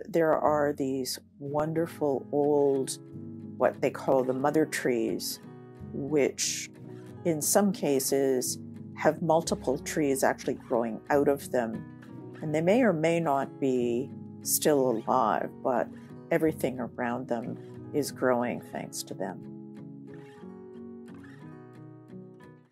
there are these wonderful old, what they call the mother trees, which in some cases have multiple trees actually growing out of them. And they may or may not be still alive, but everything around them is growing thanks to them.